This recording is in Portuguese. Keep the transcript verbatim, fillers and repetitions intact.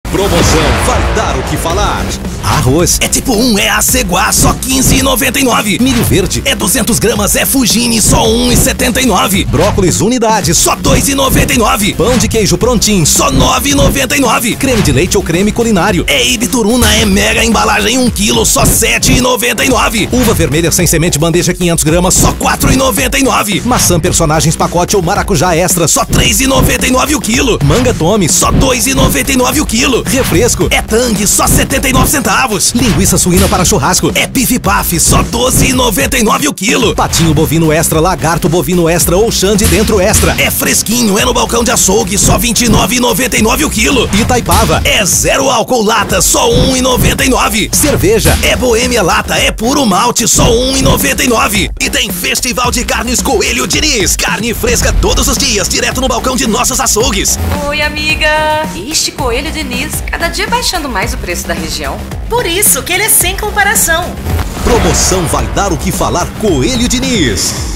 Promoção vai dar o que falar. Arroz é tipo um, é Aceguá, só quinze e noventa e nove. Milho verde é duzentos gramas, é Fugini, só um e setenta e nove. Brócolis unidade, Só dois e noventa e nove. pão de queijo prontinho, Só nove e noventa e nove. creme de leite ou creme culinário. É Ibituruna, é mega embalagem um quilo, só sete e noventa e nove. Uva vermelha sem semente bandeja quinhentos gramas, Só quatro e noventa e nove. maçã personagens pacote ou maracujá extra, Só três e noventa e nove o quilo. manga tome, Só dois e noventa e nove o quilo. refresco, É Tang, só setenta e nove centavos. linguiça suína para churrasco, É Pif Paf, só doze e noventa e nove o quilo. patinho bovino extra, lagarto bovino extra ou xande dentro extra. É fresquinho, é no balcão de açougue, só vinte e nove e noventa e nove o quilo. Itaipava, É zero álcool lata, só um e noventa e nove. cerveja, É Boêmia lata, é puro malte, só um e noventa e nove. E tem Festival de Carnes Coelho Diniz. Carne fresca todos os dias, direto no balcão de nossos açougues. Oi, amiga! Ixi, Coelho Diniz, cada dia baixando mais o preço da região. Por isso que ele é sem comparação. promoção vai dar o que falar Coelho Diniz.